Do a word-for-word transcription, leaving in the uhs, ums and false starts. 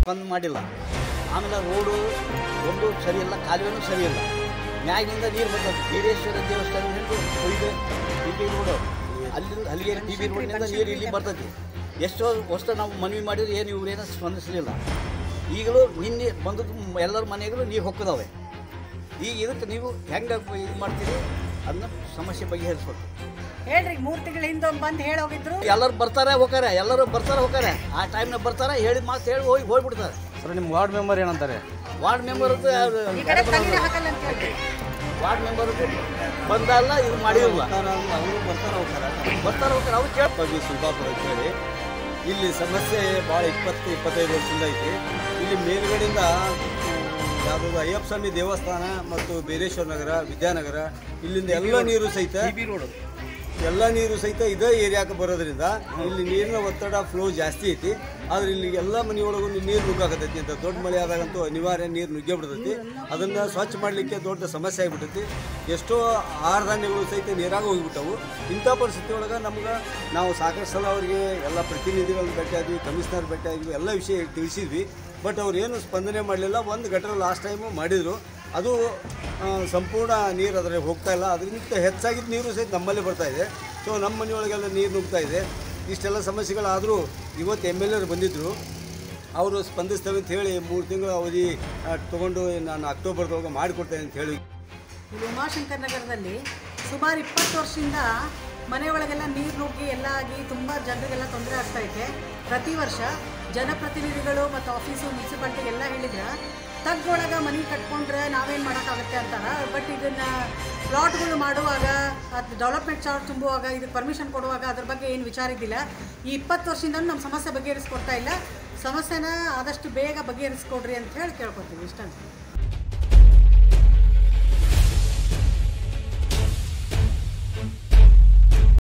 ಸ್ಪಂದ ಮಾಡಿಲ್ಲ. ಆಮೇಲೆ ರೋಡು ಒಂದು ಸರಿ ಇಲ್ಲ, ಕಾಲುವೆನೂ ಸರಿ ಇಲ್ಲ. ಮ್ಯಾಗಿನಿಂದ ನೀರು ಬರ್ತದೆ. ಬೀರೇಶ್ವರ ದೇವಸ್ಥಾನ ಹಿಡಿದು ಕೊಯ್ದು ಟಿ ಬಿ ರೋಡು ಅಲ್ಲಿಂದ ಅಲ್ಲಿಗೆ ಟಿ ಬಿ ರೋಡ್ನಿಂದ ನೀರು ಇಲ್ಲಿ ಬರ್ತೈತಿ. ಎಷ್ಟೋ ವಸ್ತು ನಾವು ಮನವಿ ಮಾಡಿದ್ರೆ ಏನು ಇವರೇನೋ ಸ್ಪಂದಿಸಲಿಲ್ಲ. ಈಗಲೂ ನಿನ್ನೆ ಬಂದದ್ದು ಎಲ್ಲರ ಮನೆಗಳು ನೀರು ಹೊಕ್ಕದವೆ. ಈಗ ಇದಕ್ಕೆ ನೀವು ಹೆಂಗೆ ಇದು ಮಾಡ್ತೀರಿ ಅದನ್ನ ಸಮಸ್ಯೆ ಬಗೆಹರಿಸ್ಬೇಕು ಹೇಳ್ರಿ. ಮೂರು ತಿಂಗಳ ಹಿಂದೆ ಬಂದು ಹೇಳಿ ಹೋಗಿದ್ರು. ಎಲ್ಲರೂ ಬರ್ತಾರೆ ಹೋಗ್ತಾರೆ, ಎಲ್ಲರೂ ಬರ್ತಾರೆ ಹೋಗ್ತಾರೆ. ಆ ಟೈಮ್ನಾಗ ಬರ್ತಾರೆ, ಹೇಳಿದ ಮಾತು ಹೇಳಿ ಹೋಗಿ ಹೋಗ್ಬಿಡ್ತಾರೆ. ಸರ್ ನಿಮ್ಮ ವಾರ್ಡ್ ಮೆಂಬರ್ ಏನಂತಾರೆ? ವಾರ್ಡ್ ಮೆಂಬರ್ ವಾರ್ಡ್ ಮೆಂಬರ್ ಬಂದಲ್ಲ ಇದು ಮಾಡಿರಲ್ಲ. ಅವರು ಬರ್ತಾರೆ ಹೋಗ್ತಾರೆ ಬರ್ತಾರೆ ಹೋಗ್ತಾರೆ ಅವ್ರು ಕೇಳಿ ಸುಲ್ಪಾಪುರ ಅಂತ ಹೇಳಿ ಇಲ್ಲಿ ಸಮಸ್ಯೆ ಭಾಳ ಇಪ್ಪತ್ತು ಇಪ್ಪತ್ತೈದು ವರ್ಷದಿಂದ ಐತಿ. ಇಲ್ಲಿ ಮೇಲ್ಗಡೆಯಿಂದ ಯಾವುದಾದ್ರು ಅಯ್ಯಪ್ಪ ಸ್ವಾಮಿ ದೇವಸ್ಥಾನ ಮತ್ತು ಬೀರೇಶ್ವರ ನಗರ, ವಿದ್ಯಾನಗರ ಇಲ್ಲಿಂದ ಎಲ್ಲ ನೀರು ಸಹಿತ ರೋಡು ಎಲ್ಲ ನೀರು ಸಹಿತ ಇದೇ ಏರಿಯಾಕ್ಕೆ ಬರೋದ್ರಿಂದ ಇಲ್ಲಿ ನೀರಿನ ಒತ್ತಡ ಫ್ಲೋ ಜಾಸ್ತಿ ಐತಿ. ಆದರೆ ಇಲ್ಲಿ ಎಲ್ಲ ಮನೆಯೊಳಗೂ ನೀರು ನುಗ್ಗಾಕತ್ತೈತಿ ಅಂತ ದೊಡ್ಡ ಮಳೆ ಆದಾಗಂತೂ ಅನಿವಾರ್ಯ ನೀರು ನುಗ್ಗೇ ಬಿಡ್ತೈತಿ. ಅದನ್ನು ಸ್ವಚ್ಛ ಮಾಡಲಿಕ್ಕೆ ದೊಡ್ಡ ಸಮಸ್ಯೆ ಆಗಿಬಿಟ್ಟೈತಿ. ಎಷ್ಟೋ ಆಹಾರ ಧಾನ್ಯಗಳು ಸಹಿತ ನೀರಾಗ ಹೋಗಿಬಿಟ್ಟವು. ಇಂಥ ಪರಿಸ್ಥಿತಿ ಒಳಗೆ ನಮ್ಗೆ ನಾವು ಸಾಕಷ್ಟು ಸಲ ಅವರಿಗೆ ಎಲ್ಲ ಪ್ರತಿನಿಧಿಗಳನ್ನ ಭೇಟಿ ಆದ್ವಿ, ಕಮಿಷನರ್ ಭೇಟಿ ಆದ್ವಿ, ಎಲ್ಲ ವಿಷಯ ತಿಳಿಸಿದ್ವಿ. ಬಟ್ ಅವ್ರು ಏನು ಸ್ಪಂದನೆ ಮಾಡಲಿಲ್ಲ. ಒಂದು ಗಟ್ಟರ ಲಾಸ್ಟ್ ಟೈಮು ಮಾಡಿದರು, ಅದು ಸಂಪೂರ್ಣ ನೀರು ಅದರಲ್ಲಿ ಹೋಗ್ತಾ ಇಲ್ಲ. ಅದರಿಂದ ಹೆಚ್ಚಾಗಿದ್ದ ನೀರು ಸಹಿತ ನಮ್ಮಲ್ಲೇ ಬರ್ತಾಯಿದೆ. ಸೊ ನಮ್ಮ ಮನೆಯೊಳಗೆಲ್ಲ ನೀರು ನುಗ್ತಾ ಇದೆ. ಇಷ್ಟೆಲ್ಲ ಸಮಸ್ಯೆಗಳಾದರೂ ಇವತ್ತು ಎಮ್ ಎಲ್ ಎರು ಬಂದಿದ್ದರು. ಅವರು ಸ್ಪಂದಿಸ್ತೇವೆ ಅಂತ ಹೇಳಿ ಮೂರು ತಿಂಗಳು ಅವಧಿ ತೊಗೊಂಡು ನಾನು ಅಕ್ಟೋಬರ್ದೊಳಗೆ ಮಾಡಿಕೊಡ್ತೇನೆ ಅಂತ ಹೇಳಿ. ಉಮಾಶಂಕರ್ ನಗರದಲ್ಲಿ ಸುಮಾರು ಇಪ್ಪತ್ತು ವರ್ಷದಿಂದ ಮನೆಯೊಳಗೆಲ್ಲ ನೀರು ನುಗ್ಗಿ ಎಲ್ಲ ಆಗಿ ತುಂಬ ಜನರಿಗೆಲ್ಲ ತೊಂದರೆ ಆಗ್ತಾಯಿದೆ. ಪ್ರತಿ ವರ್ಷ ಜನಪ್ರತಿನಿಧಿಗಳು ಮತ್ತು ಆಫೀಸು ಮುನ್ಸಿಪಾಲ್ಟಿಗೆಲ್ಲ ಹೇಳಿದ್ರೆ ತಗ್ಗೊಳಗೆ ಮನೆ ಕಟ್ಕೊಂಡ್ರೆ ನಾವೇನು ಮಾಡೋಕ್ಕಾಗುತ್ತೆ ಅಂತಾರೆ. ಬಟ್ ಇದನ್ನು ಪ್ಲಾಟ್ಗಳು ಮಾಡುವಾಗ ಅದು ಡೆವಲಪ್ಮೆಂಟ್ ಚಾರ್ಜ್ ತುಂಬುವಾಗ ಇದಕ್ಕೆ ಪರ್ಮಿಷನ್ ಕೊಡುವಾಗ ಅದ್ರ ಬಗ್ಗೆ ಏನು ವಿಚಾರ ಇದ್ದಿಲ್ಲ. ಈ ಇಪ್ಪತ್ತು ವರ್ಷದಿಂದ ನಮ್ಮ ಸಮಸ್ಯೆ ಬಗೆಹರಿಸ್ಕೊಡ್ತಾ ಇಲ್ಲ. ಸಮಸ್ಯೆನ ಆದಷ್ಟು ಬೇಗ ಬಗೆಹರಿಸ್ಕೊಡ್ರಿ ಅಂತ ಹೇಳಿ ಕೇಳ್ಕೊತೀವಿ. ಇಷ್ಟಂತ.